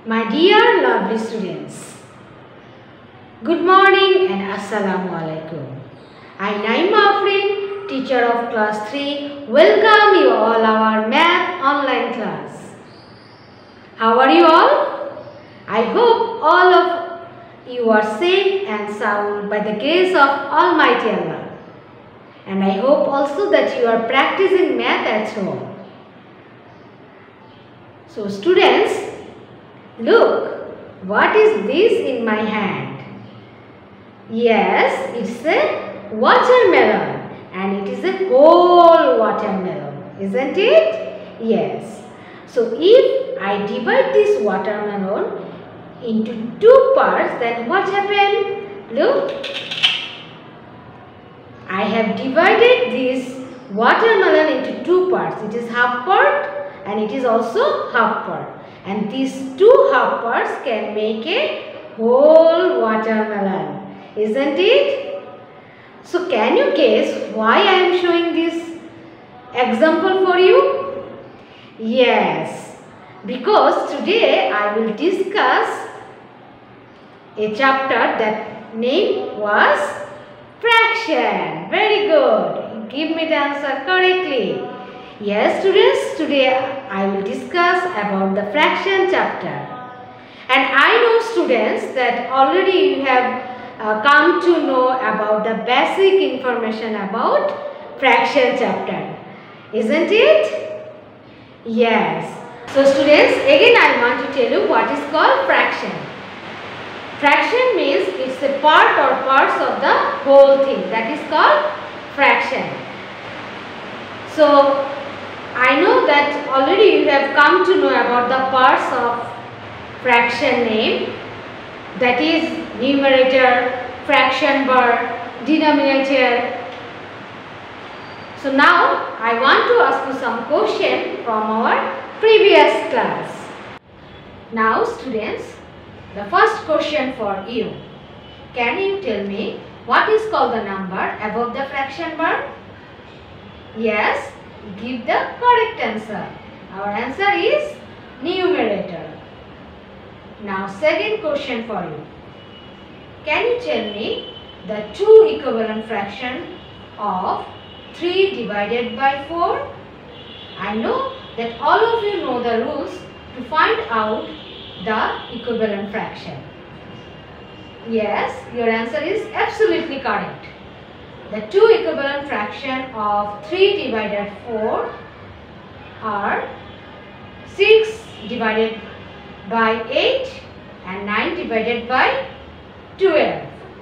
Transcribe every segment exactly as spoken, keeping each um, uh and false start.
My dear lovely students, good morning and Assalamu alaikum. I Naima Afrin, teacher of class three, welcome you all our math online class. How are you all? I hope all of you are safe and sound by the grace of Almighty Allah. And I hope also that you are practicing math at home. So students, look, what is this in my hand? Yes, it's a watermelon and it is a whole watermelon, isn't it? Yes. So if I divide this watermelon into two parts, then what happened? Look, I have divided this watermelon into two parts. It is half part and it is also half part. And these two half parts can make a whole watermelon, isn't it? So can you guess why I am showing this example for you? Yes, because today I will discuss a chapter that name was fraction. Very good. Give me the answer correctly. Yes students, today I will discuss about the fraction chapter. And I know students that already you have uh, come to know about the basic information about fraction chapter. Isn't it? Yes. So students, again I want to tell you what is called fraction. Fraction means it's a part or parts of the whole thing. That is called fraction. So I know that already you have come to know about the parts of fraction name, that is numerator, fraction bar, denominator. So now I want to ask you some question from our previous class. Now students, the first question for you. Can you tell me what is called the number above the fraction bar? Yes. Give the correct answer. Our answer is numerator. Now second question for you. Can you tell me the two equivalent fraction of three divided by four? I know that all of you know the rules to find out the equivalent fraction. Yes, your answer is absolutely correct. The two equivalent fraction of three divided four are six divided by eight and nine divided by twelve.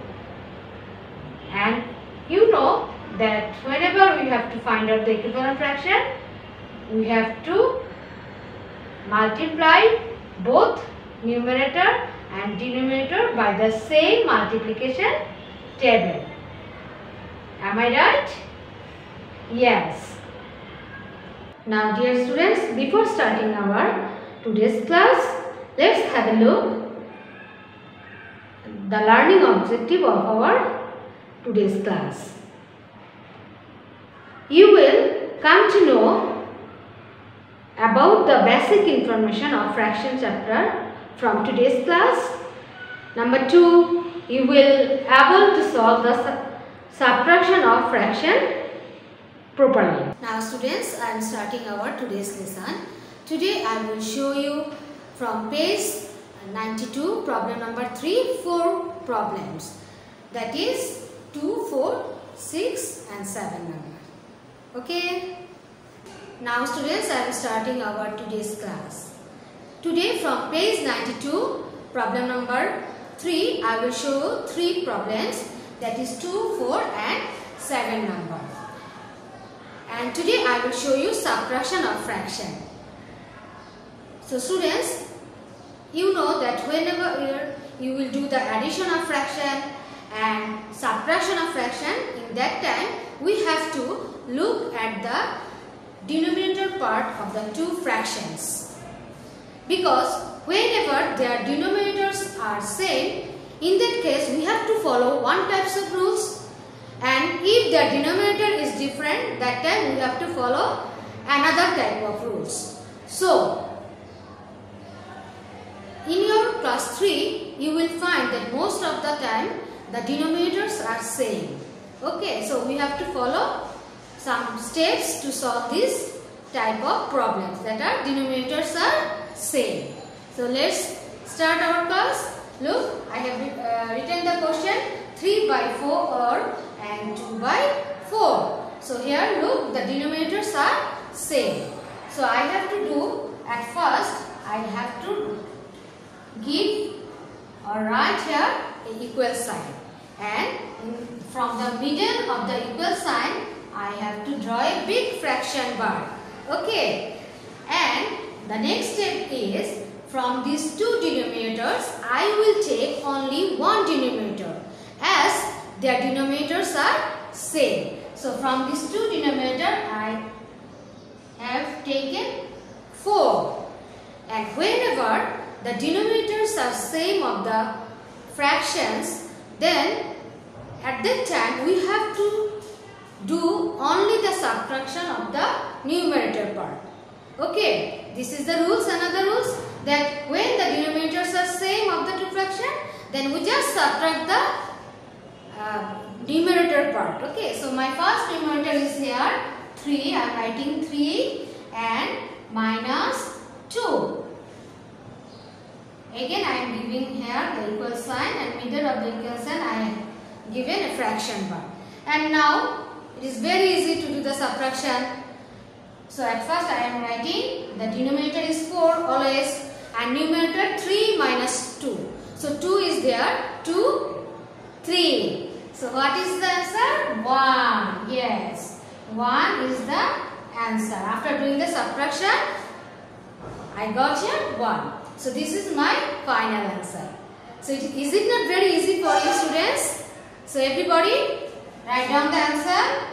And you know that whenever we have to find out the equivalent fraction, we have to multiply both numerator and denominator by the same multiplication table. Am I right? Yes. Now dear students, before starting our today's class, let's have a look the learning objective of our today's class. You will come to know about the basic information of fraction chapter from today's class. Number two, you will able to solve the subtraction of fraction properly. Now students, I am starting our today's lesson. Today I will show you from page ninety-two, problem number three, four problems. That is two, four, six and seven number. Okay. Now students, I am starting our today's class. Today from page ninety-two, problem number three, I will show you three problems. That is two, four and seven number. And today I will show you subtraction of fraction. So students, you know that whenever you will do the addition of fraction and subtraction of fraction, in that time we have to look at the denominator part of the two fractions. Because whenever their denominators are same, in that case we have to follow one types of rules, and if their denominator is different, that time we have to follow another type of rules. So in class three, you will find that most of the time the denominators are same. Okay, so we have to follow some steps to solve this type of problems that are denominators are same. So let's start our class. Look, I have uh, written the question three by four and two by four. So here look, the denominators are same. So I have to do, at first I have to give or write here an equal sign, and in, from the middle of the equal sign I have to draw a big fraction bar. Okay, and the next step is, from these two denominators I will take only one denominator as their denominators are same. So from these two denominators I have taken four, and whenever the denominators are same of the fractions, then at that time we have to do only the subtraction of the numerator part. Okay, this is the rules. Another rules, that when the denominators are same of the two fractions, then we just subtract the uh, numerator part. Okay, so my first numerator is here three. I am writing three and minus two. Again I am giving here the equal sign, and middle of the equal sign I am given a fraction bar. And now it is very easy to do the subtraction. So at first I am writing the denominator is four always, and numerator three minus two. So two is there, two, three. So what is the answer? one. Yes, one is the answer. After doing the subtraction, I got here one. So this is my final answer. So it, is it not very easy for you students? So everybody write down the answer.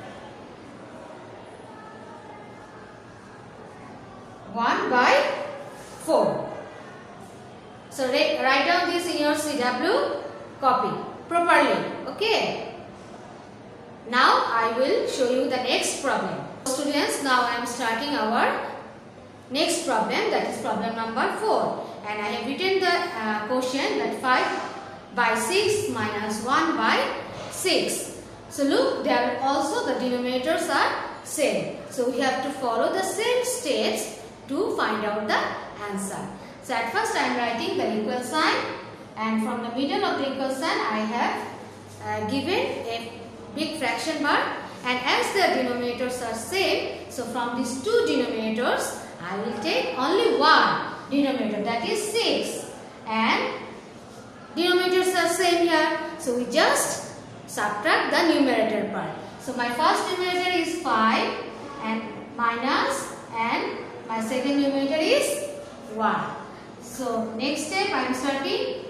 one by four. So write down this in your C W copy properly. Okay. Now I will show you the next problem. Students, now I am starting our next problem, that is problem number four, and I have written the uh, quotient, that five by six minus one by six. So look, there also the denominators are same. So we have to follow the same steps to find out the answer. So at first I am writing the equal sign, and from the middle of the equal sign I have uh, given a big fraction bar, and as the denominators are same, so from these two denominators I will take only one denominator, that is six, and denominators are same here, so we just subtract the numerator part. So my first numerator is five and minus, and my second numerator is one. So next step I am starting.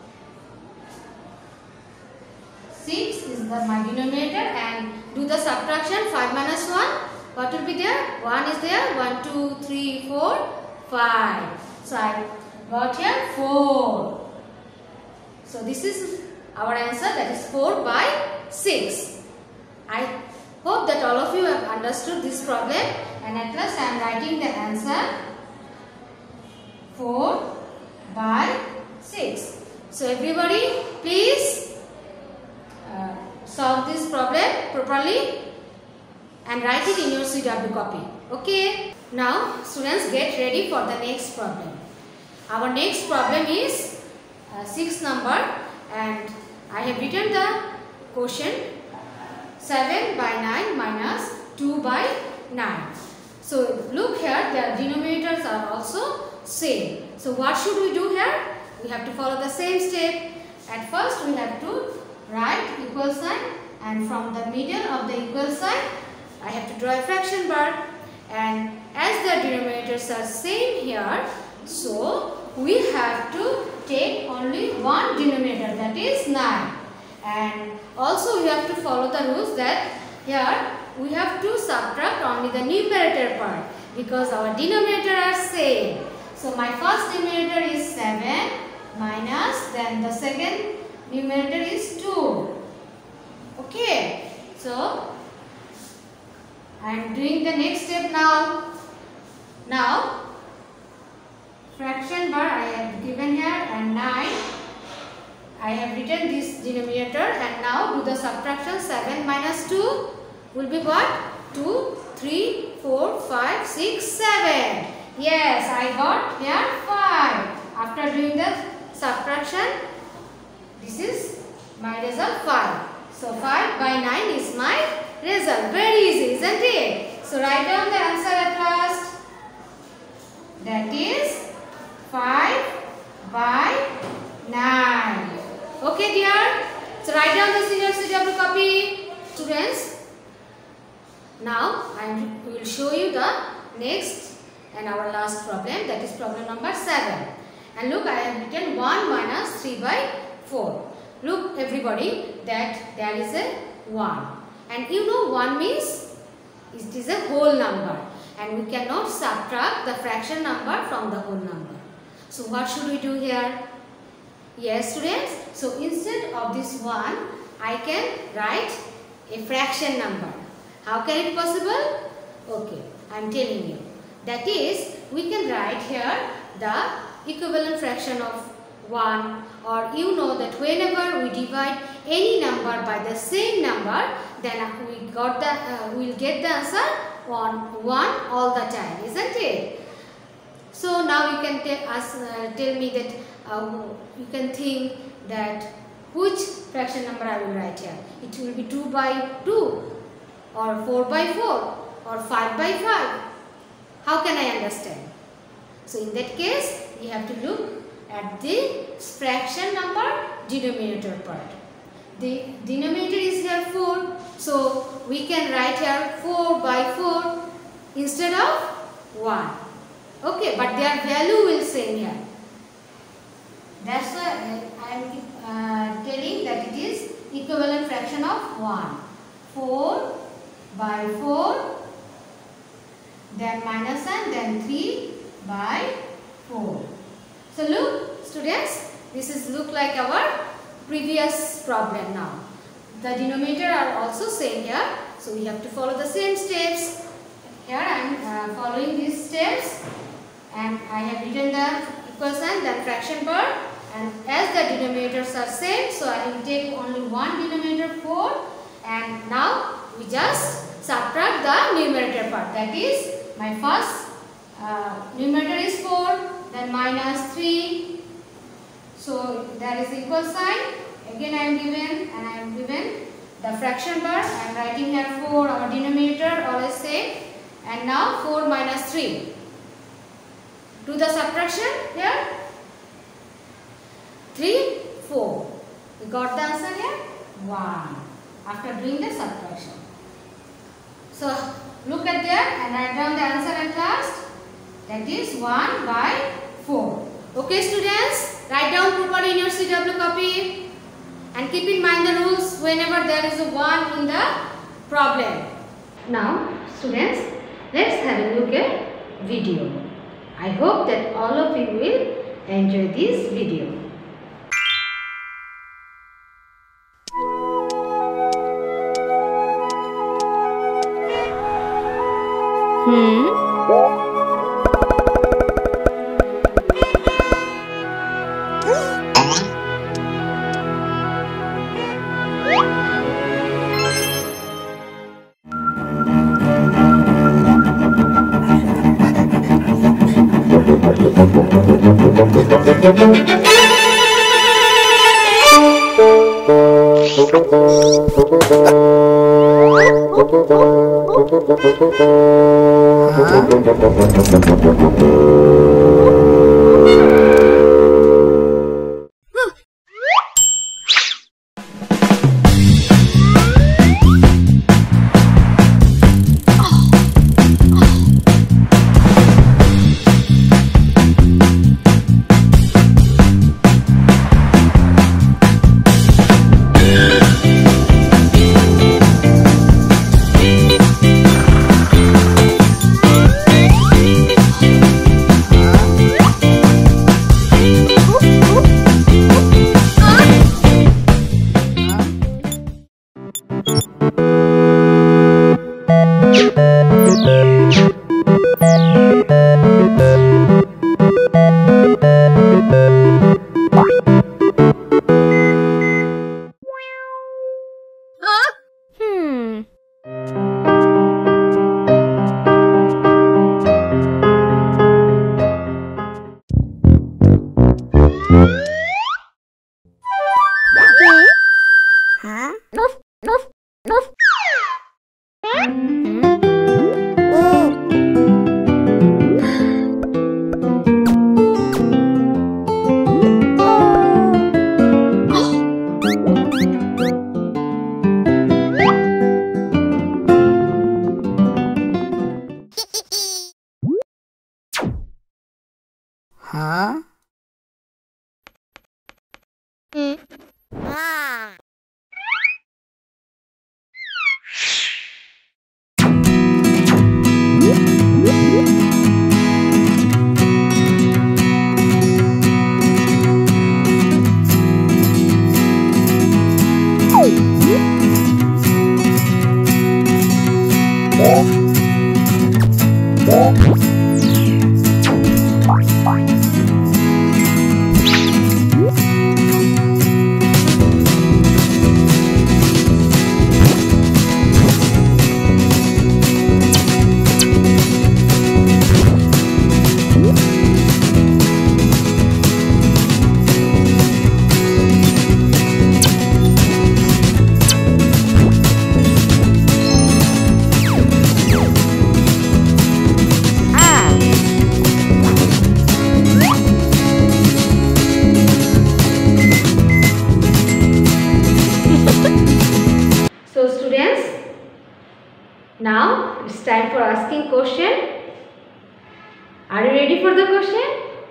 six is the my denominator, and do the subtraction. five minus one. What will be there? one is there. one, two, three, four, five. So I got here four. So this is our answer, that is four by six. I hope that all of you have understood this problem, and at last I am writing the answer four by six. So everybody please uh, solve this problem properly and write it in your C W copy. Okay. Now students, get ready for the next problem. Our next problem is uh, six number, and I have written the quotient seven by nine minus two by nine. So look here, the denominators are also same. So what should we do here? We have to follow the same step. At first we have to write equal sign, and from the middle of the equal sign I have to draw a fraction bar, and as the denominators are same here, so we have to take only one denominator, that is nine. And also we have to follow the rules that here we have to subtract only the numerator part, because our denominator are same. So my first numerator is seven minus, then the second numerator is two. Okay. So I am doing the next step now. Now fraction bar I have given here, and written this denominator, and now do the subtraction. seven minus two will be what? two, three, four, five, six, seven. Yes, I got here five. After doing the subtraction, this is my result five. So five by nine is my result. Very easy, isn't it? So write down the answer at last. That is five by nine. Okay dear. So write down the senior C W copy. Students, now I will show you the next and our last problem, that is problem number seven. And look, I have written one minus three by four. Look everybody, that there is a one. And you know one means it is a whole number. And we cannot subtract the fraction number from the whole number. So what should we do here? Yes students, so instead of this one, I can write a fraction number. How can it possible? Okay, I am telling you. That is, we can write here the equivalent fraction of one, or you know that whenever we divide any number by the same number, then we got the uh, we will get the answer on one all the time, isn't it? So now you can tell us uh, tell me that uh, you can think that which fraction number I will write here. It will be two by two, or four by four, or five by five. How can I understand? So in that case, we have to look at the fraction number denominator part. The denominator is here four, so we can write here four by four instead of one. Okay, but their value will same here. That's why I am uh, telling that it is equivalent fraction of one. four by four, then minus one, then three by four. So look students, this is look like our previous problem now. The denominator are also same here, so we have to follow the same steps. Here I am uh, following these steps, and I have written the equal sign, then fraction part, and as the denominators are same, so I will take only one denominator four, and now we just subtract the numerator part. That is, my first uh, numerator is four, then minus three, so there is equal sign. Again I am given, and I am given the fraction part. I am writing here four, our denominator always same, and now four minus three. Do the subtraction here. three, four. We got the answer here, one, after doing the subtraction. So look at there and write down the answer at last. That is one by four. Okay students, write down properly in your C W copy, and keep in mind the rules whenever there is a one in the problem. Now students, let's have a look at video. I hope that all of you will enjoy this video. Hmm. Huh? Huh? So students, now it's time for asking question. Are you ready for the question?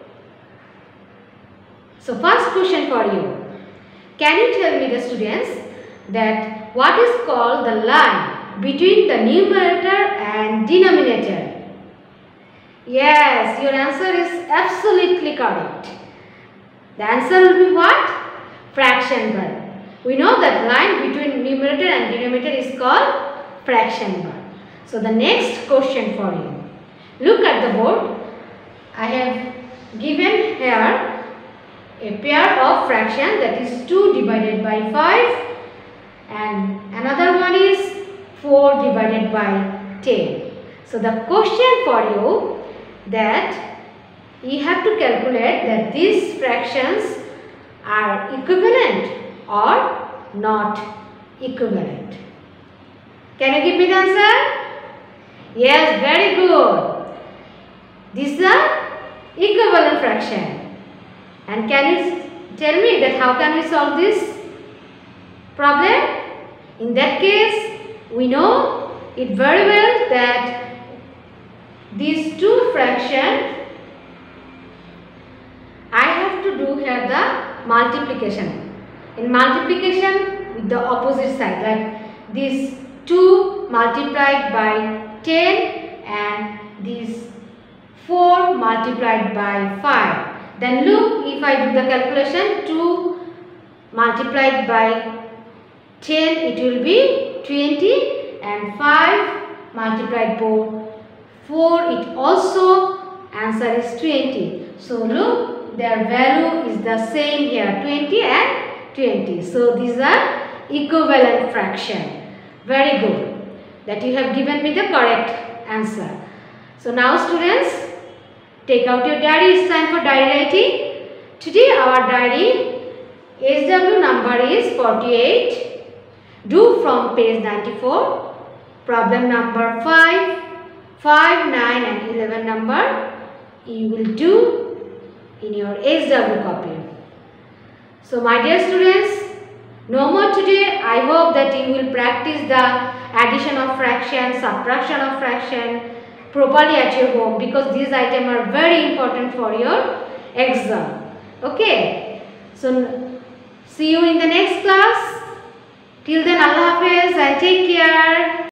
So first question for you. Can you tell me, the students, that what is called the line between the numerator and denominator? Yes, your answer is absolutely correct. The answer will be what? Fraction bar. We know that line between numerator and denominator is called fraction bar. So the next question for you. Look at the board. I have given here a pair of fraction, that is two divided by five, and another one is four divided by ten. So the question for you, that you have to calculate that these fractions are equivalent or not equivalent. Can you give me the answer? Yes, very good. These are equivalent fraction. And can you tell me that how can we solve this problem? In that case, we know it very well that these two fractions, I have to do here the multiplication. In multiplication with the opposite side, like these two multiplied by ten and these four multiplied by five. Then look, if I do the calculation, two multiplied by ten, it will be twenty, and five multiplied by four, it also answer is twenty. So look, their value is the same here, twenty and twenty. So these are equivalent fraction. Very good that you have given me the correct answer. So now students, take out your diary. It's time for diary writing. Today our diary S W number is forty-eight. Do from page ninety-four. Problem number five, five, nine and eleven number you will do in your S W copy. So my dear students, no more today. I hope that you will practice the addition of fraction, subtraction of fraction properly at your home, because these items are very important for your exam. Okay. So see you in the next class. Till then, Allah Hafiz and take care.